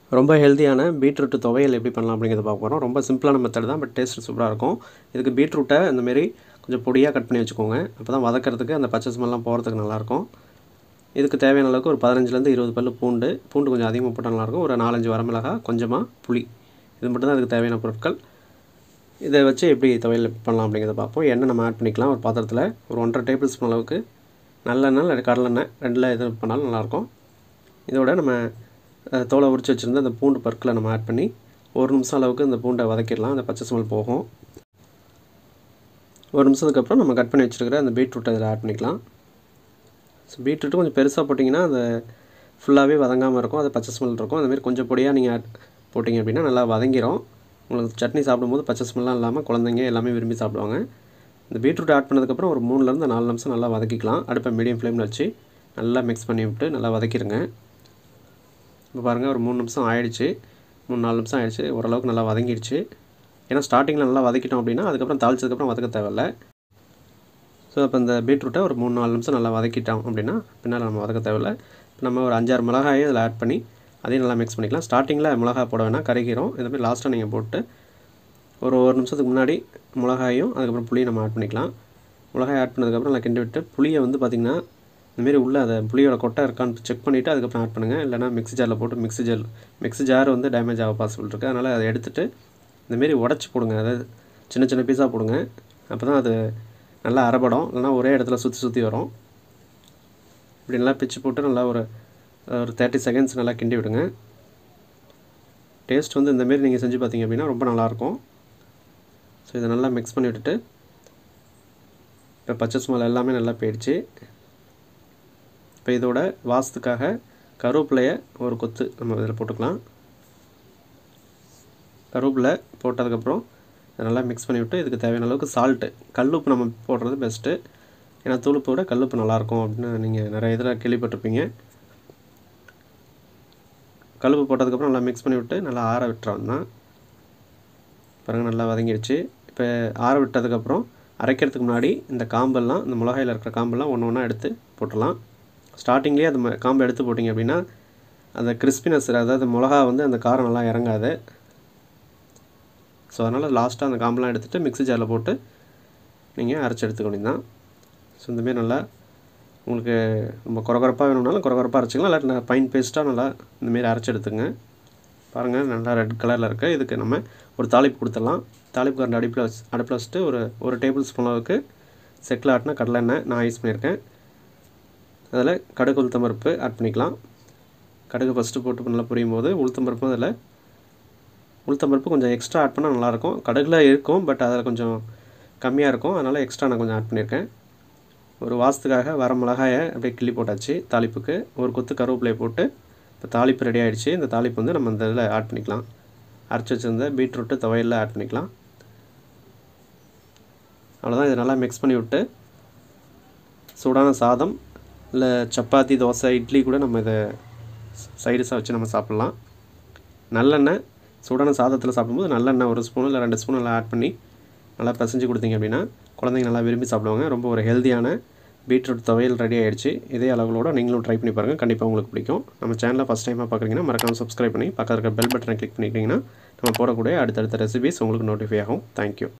ரொம்ப ஹெல்தியான பீட்ரூட் துவையல் எப்படி பண்ணலாம் அப்படிங்கிறத பார்க்க போகிறோம். ரொம்ப சிம்பிளான மெத்தட் தான், பட் டேஸ்ட் சூப்பராக இருக்கும். இதுக்கு பீட்ரூட்டை இந்தமாரி கொஞ்சம் பொடியாக கட் பண்ணி வச்சுக்கோங்க. அப்போ தான் வதக்கிறதுக்கு அந்த பச்சை ஸ்மெல்லாம் போகிறதுக்கு நல்லாயிருக்கும். இதுக்கு தேவையான அளவுக்கு ஒரு 15லேருந்து 20 பல் பூண்டு கொஞ்சம் அதிகமாக போட்டால் நல்லாயிருக்கும். ஒரு 4-5 வரமிளகாய், கொஞ்சமாக புளி, இது மட்டும் தான் அதுக்கு தேவையான பொருட்கள். இதை வச்சு எப்படி துவையல் பண்ணலாம் அப்படிங்கிறத பார்ப்போம். எண்ணெய் நம்ம ஆட் பண்ணிக்கலாம். ஒரு பாத்திரத்தில் ஒரு 1½ டேபிள் ஸ்பூன் அளவுக்கு நல்லெண்ணெய் இல்லை கடலெண்ணெய், ரெண்டில் எது பண்ணாலும் நல்லாயிருக்கும். இதோட நம்ம தோலை உரித்து வச்சுருந்த அந்த பூண்டு பற்களை நம்ம ஆட் பண்ணி 1 நிமிஷம் அளவுக்கு இந்த பூண்டை வதக்கிடலாம். அந்த பச்சை ஸ்மெல் போகும். 1 நிமிஷத்துக்கு அப்புறம் நம்ம கட் பண்ணி வச்சுருக்கிற அந்த பீட்ரூட்டை இதில் ஆட் பண்ணிக்கலாம். ஸோ பீட்ரூட்டு கொஞ்சம் பெருசாக போட்டிங்கன்னா அது ஃபுல்லாகவே வதங்காமல் இருக்கும், அது பச்சை ஸ்மெல் இருக்கும். அதுமாரி கொஞ்சம் பொடியாக நீங்கள் போட்டிங்க அப்படின்னா நல்லா வதங்கிடும். உங்களுக்கு சட்னி சாப்பிடும்போது பச்சை ஸ்மெல்லாம் இல்லாமல் குழந்தைங்க எல்லாமே விரும்பி சாப்பிடுவாங்க. இந்த பீட்ரூட் ஆட் பண்ணதுக்கப்புறம் ஒரு 3லேருந்து 4 நிமிஷம் நல்லா வதக்கிக்கலாம். அடுப்பை மீடியம் ஃப்ளேமில் வச்சு நல்லா மிக்ஸ் பண்ணி விட்டு நல்லா வதக்கிடுங்க. இப்போ பாருங்கள், ஒரு 3 நிமிஷம் ஆகிடுச்சு, 3-4 நிமிஷம் ஆகிடுச்சு. ஓரளவுக்கு நல்லா வதங்கிடுச்சு. ஏன்னா ஸ்டார்டிங்கில் நல்லா வதக்கிட்டோம் அப்படின்னா அதுக்கப்புறம் தாளிச்சதுக்கப்புறம் வதக்க தேவையில்ல. ஸோ அப்போ இந்த பீட்ரூட்டை ஒரு 3-4 நிமிஷம் நல்லா வதக்கிட்டோம் அப்படின்னா பின்னால் நம்ம வதக்க தேவையில்லை. இப்போ நம்ம ஒரு 5-6 மிளகாயை இதில் ஆட் பண்ணி அதையும் நல்லா மிக்ஸ் பண்ணிக்கலாம். ஸ்டார்டிங்கில் மிளகாய் போட வேணால், கருகிரும். இதுமாதிரி லாஸ்ட்டாக நீங்கள் போட்டு ஒரு நிமிஷத்துக்கு முன்னாடி மிளகாயும் அதுக்கப்புறம் புளியும் நம்ம ஆட் பண்ணிக்கலாம். மிளகாய் ஆட் பண்ணதுக்கப்புறம் நல்லா கிண்டி விட்டு புளியை வந்து பார்த்திங்கன்னா இந்தமாரி உள்ளே அதை புளியோட கொட்டை இருக்கான்னு செக் பண்ணிவிட்டு அதுக்கப்புறம் ஆட் பண்ணுங்கள். இல்லைனா மிக்ஸி ஜாரில் போட்டு மிக்ஸி ஜார் வந்து டேமேஜ் ஆக பாசிபிள் இருக்குது. அதனால் அதை எடுத்துகிட்டு இந்தமாரி உடச்சி போடுங்க. அதாவது சின்ன சின்ன பீஸாக போடுங்க. அப்போ தான் அது நல்லா அரைபடும். இல்லைனா ஒரே இடத்துல சுற்றி வரும். இப்படி நல்லா பிச்சு போட்டு நல்லா ஒரு 30 செகண்ட்ஸ் நல்லா கிண்டி விடுங்க. டேஸ்ட் வந்து இந்தமாரி நீங்கள் செஞ்சு பார்த்தீங்க அப்படின்னா ரொம்ப நல்லாயிருக்கும். ஸோ இதை நல்லா மிக்ஸ் பண்ணி விட்டுட்டு இப்போ பச்சை ஸ்மெல் எல்லாமே நல்லா போயிடுச்சு. இப்போ இதோட வாசத்துக்காக கருவேப்பிலையை ஒரு கொத்து நம்ம இதில் போட்டுக்கலாம். கருவேப்பிலை போட்டதுக்கப்புறம் நல்லா மிக்ஸ் பண்ணி விட்டு இதுக்கு தேவையான அளவுக்கு சால்ட்டு, கல்லுப்பு நம்ம போடுறது பெஸ்ட்டு. ஏன்னா தூளுப்பை விட கல்லுப்பு நல்லாயிருக்கும் அப்படின்னு நீங்கள் நிறைய இதில் கேள்விப்பட்டிருப்பீங்க. கல்லுப்பு போட்டதுக்கப்புறம் நல்லா மிக்ஸ் பண்ணி விட்டு நல்லா ஆற விட்டுறோம்னா பாருங்கள் நல்லா வதங்கிடுச்சு. இப்போ ஆற விட்டதுக்கப்புறம் அரைக்கிறதுக்கு முன்னாடி இந்த காம்பெல்லாம், இந்த மிளகாயில் இருக்கிற காம்பெல்லாம் ஒன்று ஒன்றா எடுத்து போட்டுடலாம். ஸ்டார்டிங்லேயே அந்த காம்பை எடுத்து போட்டிங்க அப்படின்னா அந்த கிறிஸ்பினஸ், அதாவது மிளகா வந்து அந்த காரம் நல்லா இறங்காது. ஸோ அதனால் லாஸ்ட்டாக அந்த காம்பெல்லாம் எடுத்துகிட்டு மிக்ஸி ஜாரில் போட்டு நீங்கள் அரைச்சி எடுத்துக்க வேண்டியதுதான். ஸோ இந்தமாரி நல்லா உங்களுக்கு ரொம்ப குறகுறப்பாக வேணும்னாலும் குறகுறப்பாக அரைச்சிக்கலாம். இல்லாட்டி ஃபைன் பேஸ்ட்டாக நல்லா இந்தமாரி அரைச்சி எடுத்துங்க. பாருங்கள் நல்லா ரெட் கலரில் இருக்குது. இதுக்கு நம்ம ஒரு தாளிப்பு கொடுத்துடலாம். தாளிப்பு கரண்டி அடுப்பில் வச்சுட்டு ஒரு டேபிள் ஸ்பூன் அளவுக்கு செக்கில் ஆட்டினா கடலெண்ணெய் நான் யூஸ் பண்ணியிருக்கேன். அதில் கடுகு உளுத்தம்பருப்பு ஆட் பண்ணிக்கலாம். கடுகு ஃபஸ்ட்டு போட்டு நல்லா புரியும் போது உளுத்தம்பருப்பும் அதில் உளுத்தம்பருப்பு கொஞ்சம் எக்ஸ்ட்ரா ஆட் பண்ணால் நல்லாயிருக்கும். கடுகில் இருக்கும், பட் அதில் கொஞ்சம் கம்மியாக இருக்கும். அதனால் எக்ஸ்ட்ரா நான் கொஞ்சம் ஆட் பண்ணியிருக்கேன். ஒரு வாசத்துக்காக வர மிளகாயை அப்படியே கிள்ளி போட்டாச்சு. தாளிப்புக்கு ஒரு கொத்து கருவேப்பிலையை போட்டு இப்போ தாளிப்பு ரெடி ஆகிடுச்சு. இந்த தாளிப்பு வந்து நம்ம இந்த இதில் ஆட் பண்ணிக்கலாம். அரைச்சி வச்சுருந்த பீட்ரூட்டு துவையலில் ஆட் பண்ணிக்கலாம். அவ்வளோதான். இதை நல்லா மிக்ஸ் பண்ணி விட்டு சூடான சாதம் இல்லை சப்பாத்தி, தோசை, இட்லி கூட நம்ம இதை சைடிஷாக வச்சு நம்ம சாப்பிட்லாம். நல்லெண்ணெய் சூடான சாதத்தில் சாப்பிடும்போது நல்லெண்ணெய் 1 ஸ்பூன் இல்லை 2 ஸ்பூன் எல்லாம் ஆட் பண்ணி நல்லா பிசைஞ்சு கொடுத்தீங்க அப்படின்னா குழந்தைங்க நல்லா விரும்பி சாப்பிடுவாங்க. ரொம்ப ஒரு ஹெல்த்தியான பீட்ரூட் துவையல் ரெடி ஆகிடுச்சு. இதே அளவுகளோடு நீங்களும் ட்ரை பண்ணி பாருங்கள். கண்டிப்பாக உங்களுக்கு பிடிக்கும். நம்ம சேனலை ஃபஸ்ட் டைமாக பார்க்குறீங்கன்னா மறக்காமல் சப்ஸ்கிரைப் பண்ணி பக்கத்தில் இருக்க பெல் பட்டனை கிளிக் பண்ணிக்கிட்டிங்கன்னா நம்ம போடக்கூடிய அடுத்தடுத்த ரெசிபீஸ் உங்களுக்கு நோட்டிஃபை ஆகும். தேங்க்யூ.